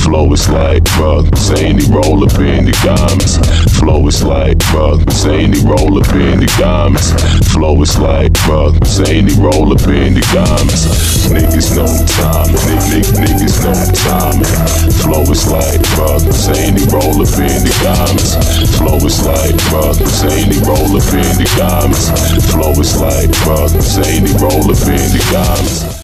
Flow is like zany, roll up in the garments. Flow is like zany, roll up in the garments. Flow is like zany, roll up in the garments. Niggas know time, niggas know time. Flow is like zany, roll up in the garments. Flow is like zany, roll up in the garments. Flow is like zany, roll up in the garments.